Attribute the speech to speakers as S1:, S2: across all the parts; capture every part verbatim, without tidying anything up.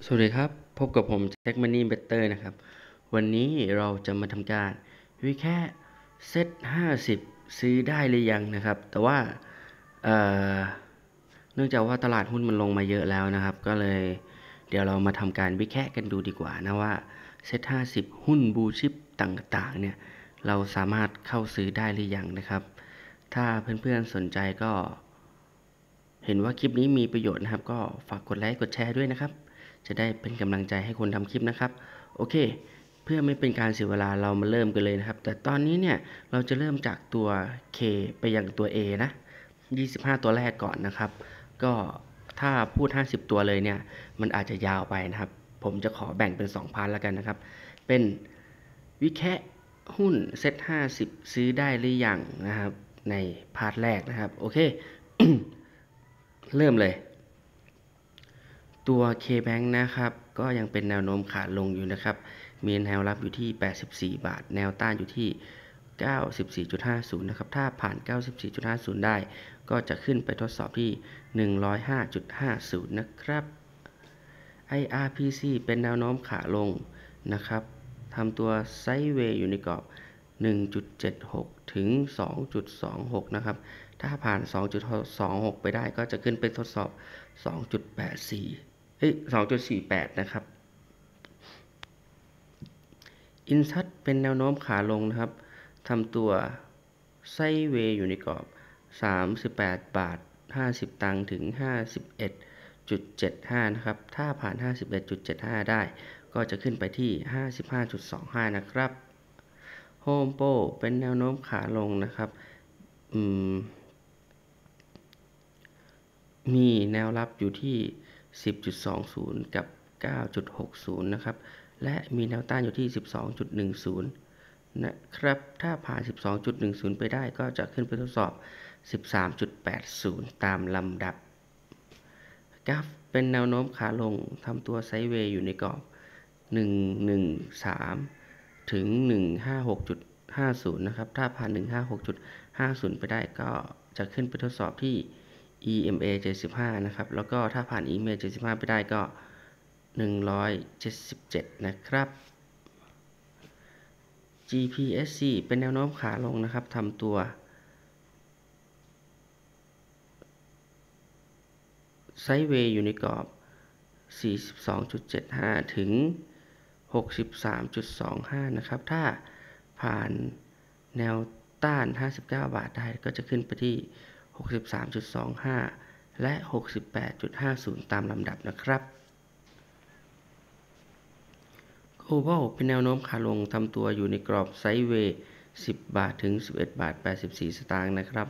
S1: สวัสดีครับพบกับผมแจ็คมันนี่เบเตอร์นะครับวันนี้เราจะมาทำการวิแค่เซตห้าสิบซื้อได้หรือยังนะครับแต่ว่าเเนื่องจากว่าตลาดหุ้นมันลงมาเยอะแล้วนะครับก็เลยเดี๋ยวเรามาทำการวิแค่กันดูดีกว่านะว่าเซตห้าสิบหุ้นบูชิปต่างๆเนี่ยเราสามารถเข้าซื้อได้หรือยังนะครับถ้าเพื่อนๆสนใจก็เห็นว่าคลิปนี้มีประโยชน์นะครับก็ฝากกดไลค์กดแชร์ด้วยนะครับจะได้เป็นกำลังใจให้คนทำคลิปนะครับโอเคเพื่อไม่เป็นการเสียเวลาเรามาเริ่มกันเลยนะครับแต่ตอนนี้เนี่ยเราจะเริ่มจากตัว K ไปยังตัว A นะยี่สิบห้าตัวแรกก่อนนะครับก็ถ้าพูดห้าสิบตัวเลยเนี่ยมันอาจจะยาวไปนะครับผมจะขอแบ่งเป็นสองพาร์ทแล้วกันนะครับเป็นวิแคะหุ้นเซ็ตห้าสิบซื้อได้หรือยังนะครับในพาร์ทแรกนะครับโอเค เริ่มเลยตัว K-Bank นะครับก็ยังเป็นแนวโน้มขาลงอยู่นะครับมีแนวรับอยู่ที่แปดสิบสี่บาทแนวต้านอยู่ที่ เก้าสิบสี่จุดห้าศูนย์ นะครับถ้าผ่าน เก้าสิบสี่จุดห้าศูนย์ ได้ก็จะขึ้นไปทดสอบที่ หนึ่งร้อยห้าจุดห้าศูนย์ นะครับ ไอ อาร์ พี ซี เป็นแนวโน้มขาลงนะครับทำตัวไซด์เวย์อยู่ในกรอบ หนึ่งจุดเจ็ดหก ถึง สองจุดสองหก นะครับถ้าผ่าน สองจุดสองหก ไปได้ก็จะขึ้นไปทดสอบ สองจุดแปดสี่ เอ้ย สองจุดสี่แปด นะครับอินซัตเป็นแนวโน้มขาลงนะครับทำตัวไซด์เวย์อยู่ในกรอบ สามสิบแปดบาทห้าสิบตังค์ถึง ห้าสิบเอ็ดจุดเจ็ดห้า นะครับถ้าผ่าน ห้าสิบเอ็ดจุดเจ็ดห้า ได้ก็จะขึ้นไปที่ ห้าสิบห้าจุดสองห้า นะครับโฮมโปรเป็นแนวโน้มขาลงนะครับมีแนวรับอยู่ที่ สิบจุดสองศูนย์ กับ เก้าจุดหกศูนย์ นะครับและมีแนวต้านอยู่ที่ สิบสองจุดหนึ่งศูนย์ นะครับถ้าผ่าน สิบสองจุดหนึ่งศูนย์ ไปได้ก็จะขึ้นไปทดสอบ สิบสามจุดแปดศูนย์ ตามลำดับกราฟเป็นแนวโน้มขาลงทำตัวไซด์เวย์อยู่ในกรอบ หนึ่งร้อยสิบสาม ถึง หนึ่งร้อยห้าสิบหกจุดห้าศูนย์ นะครับถ้าผ่าน หนึ่งร้อยห้าสิบหกจุดห้าศูนย์ ไปได้ก็จะขึ้นไปทดสอบที่ อี เอ็ม เอ เจ็ดสิบห้า นะครับแล้วก็ถ้าผ่าน อี เอ็ม เอ เจ็ดสิบห้า ไปได้ก็ หนึ่งร้อยเจ็ดสิบเจ็ด นะครับ จี พี เอส ซี เป็นแนวโน้มขาลงนะครับทำตัวไซด์เวย์อยู่ในกรอบ สี่สิบสองจุดเจ็ดห้า ถึง หกสิบสามจุดสองห้า นะครับถ้าผ่านแนวต้าน ห้าสิบเก้าบาทได้ก็จะขึ้นไปที่ หกสิบสามจุดสองห้า และ หกสิบแปดจุดห้าศูนย์ ตามลำดับนะครับ Global เป็นแนวโน้มขาลงทำตัวอยู่ในกรอบไซด์เวย์สิบบาทถึง สิบเอ็ดบาทแปดสิบสี่สตางค์นะครับ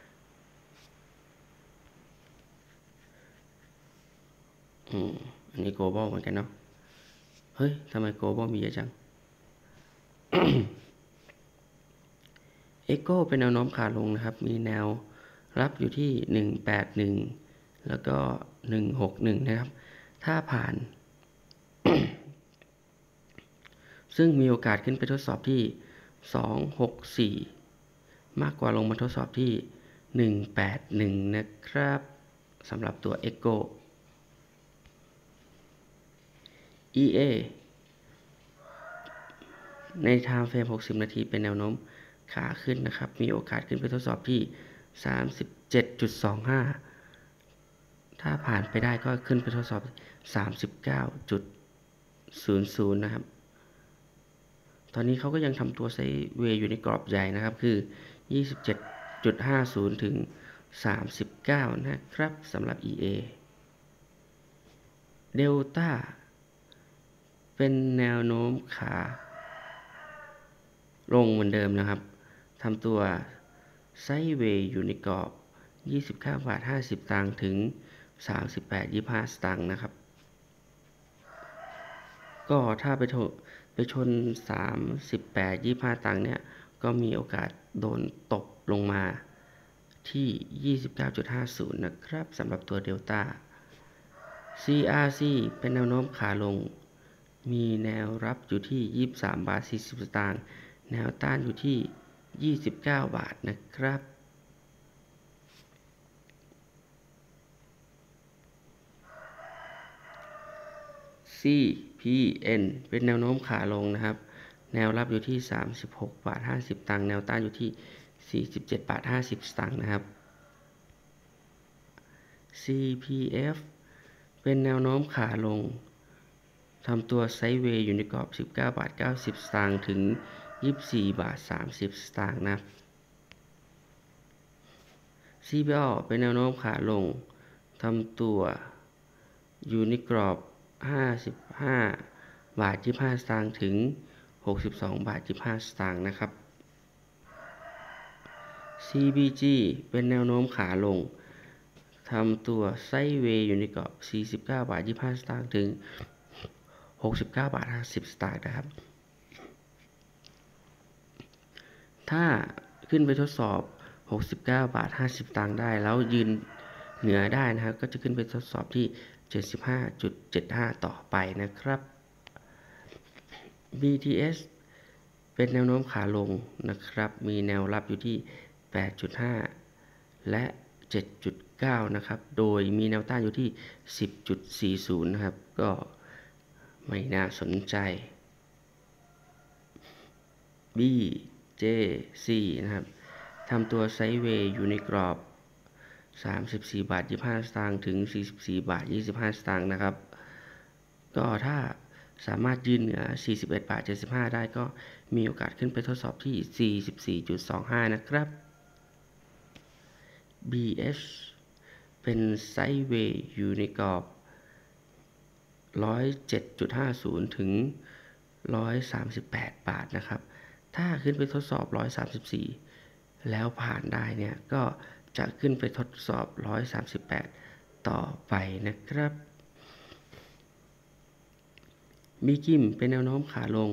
S1: อืมอันนี้ global เหมือนกันเนาะเฮ้ยทำไม global มีเยอะจัง Echo เป็นแนวโน้มขาลงนะครับมีแนวรับอยู่ที่หนึ่งแปดหนึ่งแล้วก็หนึ่งหกหนึ่งนะครับถ้าผ่าน ซึ่งมีโอกาสขึ้นไปทดสอบที่สองหกสี่มากกว่าลงมาทดสอบที่หนึ่งแปดหนึ่งนะครับสำหรับตัว Echo อี เอ ใน Time Frame หกสิบนาทีเป็นแนวโน้มขาขึ้นนะครับมีโอกาสขึ้นไปทดสอบที่ สามสิบเจ็ดจุดสองห้า ถ้าผ่านไปได้ก็ขึ้นไปทดสอบ สามสิบเก้าจุดศูนย์ศูนย์ นะครับตอนนี้เขาก็ยังทำตัวไซด์เวย์อยู่ในกรอบใหญ่นะครับคือ ยี่สิบเจ็ดจุดห้าศูนย์ ถึง สามสิบเก้า นะครับสำหรับ อี เอ Delta เป็นแนวโน้มขาลงเหมือนเดิมนะครับทำตัวไซด์เวย์อยู่ในกรอบ ยี่สิบเก้าบาทห้าสิบสตางค์ถึง สามสิบแปดจุดยี่สิบห้า สตางค์นะครับก็ถ้าไปชนไปชน สามสิบแปดจุดยี่สิบห้า ตังค์เนี่ยก็มีโอกาสโดนตกลงมาที่ ยี่สิบเก้าจุดห้าศูนย์ นะครับสำหรับตัวเดลต้า ซี อาร์ ซี เป็นแนวโน้มขาลงมีแนวรับอยู่ที่ ยี่สิบสามบาทสี่สิบสตางค์แนวต้านอยู่ที่ ยี่สิบเก้าบาทนะครับซี พี เอ็น เป็นแนวโน้มขาลงนะครับแนวรับอยู่ที่สามสิบหกบาทห้าสิบตังค์แนวต้านอยู่ที่สี่สิบเจ็ดบาทห้าสิบสตางค์นะครับ ซี พี เอฟ เป็นแนวโน้มขาลงทำตัวไซด์เวย์อยู่ในกรอบสิบเก้าบาทเก้าสิบสตางค์ถึงยี่สิบสี่บาทสามสิบสตางค์นะ ซี พี แอล เป็นแนวโน้มขาลงทำตัวอยู่ในกรอบห้าสิบห้าบาทยี่สิบห้าสตางค์ถึงหกสิบสองบาทยี่สิบห้าสตางค์นะครับ ซี บี จี เป็นแนวโน้มขาลงทำตัวไซด์เวย์อยู่ในกรอบสี่สิบเก้าบาทยี่สิบห้าสตางค์ถึงหกสิบเก้าบาทห้าสิบสตางค์นะครับถ้าขึ้นไปทดสอบหกสิบเก้าบาทห้าสิบสตางค์ได้แล้วยืนเหนือได้นะครับก็จะขึ้นไปทดสอบที่ เจ็ดสิบห้าจุดเจ็ดห้า ต่อไปนะครับ บี ที เอส เป็นแนวโน้มขาลงนะครับมีแนวรับอยู่ที่ แปดจุดห้า และ เจ็ดจุดเก้า นะครับโดยมีแนวต้านอยู่ที่ สิบจุดสี่ศูนย์ นะครับก็ไม่น่าสนใจ บี เจ ซี นะครับทำตัวไซด์เวย์อยู่ในกรอบสามสิบสี่บาทยี่สิบห้าสตางค์ถึงสี่สิบสี่บาทยี่สิบห้าสตางค์นะครับก็ถ้าสามารถยืนเหนือสี่สิบเอ็ดบาทเจ็ดสิบห้าได้ก็มีโอกาสขึ้นไปทดสอบที่ สี่สิบสี่จุดสองห้า นะครับ บี เอส เป็นไซด์เวย์อยู่ในกรอบ หนึ่งร้อยเจ็ดจุดห้าศูนย์ ถึง หนึ่งร้อยสามสิบแปด บาทนะครับถ้าขึ้นไปทดสอบหนึ่งร้อยสามสิบสี่แล้วผ่านได้เนี่ยก็จะขึ้นไปทดสอบหนึ่งร้อยสามสิบแปดต่อไปนะครับบีกิมเป็นแนวโน้มขาลง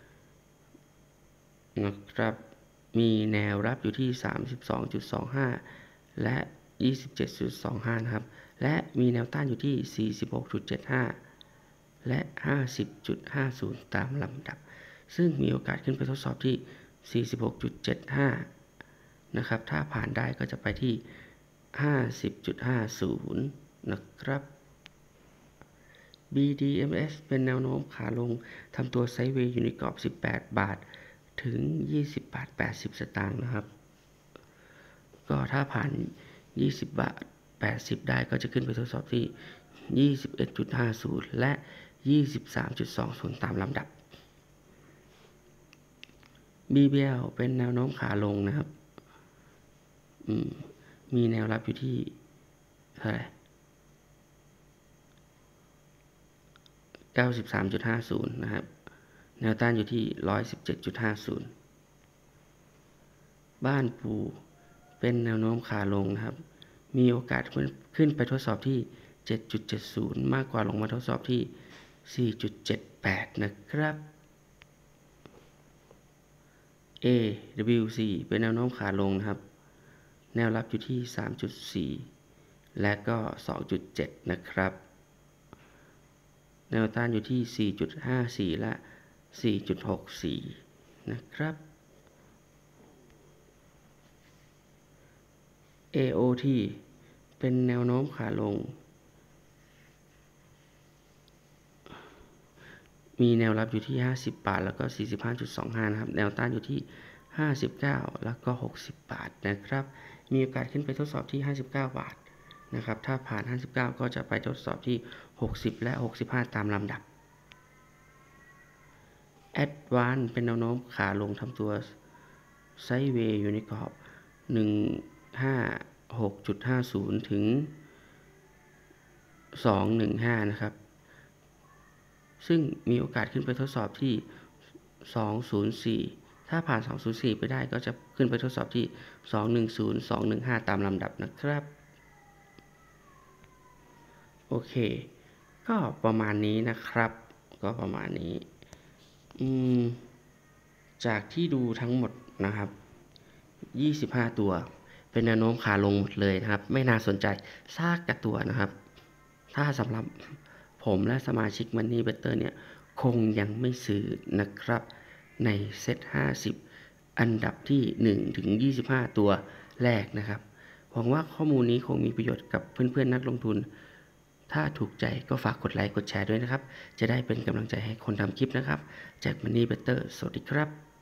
S1: นะครับมีแนวรับอยู่ที่ สามสิบสองจุดสองห้า และ ยี่สิบเจ็ดจุดสองห้า นะครับและมีแนวต้านอยู่ที่ สี่สิบหกจุดเจ็ดห้า และ ห้าสิบจุดห้าศูนย์ ตามลำดับซึ่งมีโอกาสขึ้นไปทดสอบที่ สี่สิบหกจุดเจ็ดห้า นะครับถ้าผ่านได้ก็จะไปที่ ห้าสิบจุดห้าศูนย์ นะครับ บี ดี เอ็ม เอส เป็นแนวโน้มขาลงทำตัวไซด์เวย์อยู่ในกรอบสิบแปดบาทถึงยี่สิบบาทแปดสิบสตางค์นะครับก็ถ้าผ่านยี่สิบบาทแปดสิบได้ก็จะขึ้นไปทดสอบที่ ยี่สิบเอ็ดจุดห้าศูนย์ และ ยี่สิบสามจุดสองศูนย์ ตามลำดับ บี บี แอล เป็นแนวโน้มขาลงนะครับมีแนวรับอยู่ที่เท่าไหร่เก้าสิบสามจุดห้าศูนย์ นะครับแนวต้านอยู่ที่ หนึ่งร้อยสิบเจ็ดจุดห้าศูนย์ บ้านปูเป็นแนวโน้มขาลงนะครับมีโอกาสขึ้นไปทดสอบที่ เจ็ดจุดเจ็ดศูนย์ มากกว่าลงมาทดสอบที่ สี่จุดเจ็ดแปด นะครับ เอ ดับเบิลยู ซี เป็นแนวโน้มขาลงนะครับแนวรับอยู่ที่ สามจุดสี่ และก็ สองจุดเจ็ด นะครับแนวต้านอยู่ที่ สี่จุดห้าสี่ และ สี่จุดหกสี่ นะครับ เอ โอ ที เป็นแนวโน้มขาลงมีแนวรับอยู่ที่ห้าสิบบาทแล้วก็ สี่สิบห้าจุดสองห้า นะครับแนวต้านอยู่ที่ห้าสิบเก้าแล้วก็หกสิบบาทนะครับมีโอกาสขึ้นไปทดสอบที่ห้าสิบเก้าบาทนะครับถ้าผ่านห้าสิบเก้าก็จะไปทดสอบที่หกสิบและหกสิบห้าตามลำดับ Advance เป็นแนวโน้มขาลงทำตัวไซด์เวย์อยู่ในกรอบ หนึ่งห้าหกจุดห้าศูนย์ ถึง สองร้อยสิบห้า นะครับซึ่งมีโอกาสขึ้นไปทดสอบที่ สองร้อยสี่ ถ้าผ่าน สองร้อยสี่ ไปได้ก็จะขึ้นไปทดสอบที่ สองร้อยสิบ สองร้อยสิบห้า ตามลำดับนะครับโอเคก็ประมาณนี้นะครับก็ประมาณนี้อืมจากที่ดูทั้งหมดนะครับยี่สิบห้าตัวเป็นแนวโน้มขาลงหมดเลยนะครับไม่น่าสนใจซากกระตัวนะครับถ้าสำหรับผมและสมาชิก Money Better เนี่ยคงยังไม่ซื้อนะครับในเซตห้าสิบอันดับที่หนึ่งถึงยี่สิบห้าตัวแรกนะครับหวังว่าข้อมูลนี้คงมีประโยชน์กับเพื่อนๆนักลงทุนถ้าถูกใจก็ฝากกดไลค์กดแชร์ด้วยนะครับจะได้เป็นกำลังใจให้คนทำคลิปนะครับแจ็คมันนี่เบเตอร์สวัสดีครับ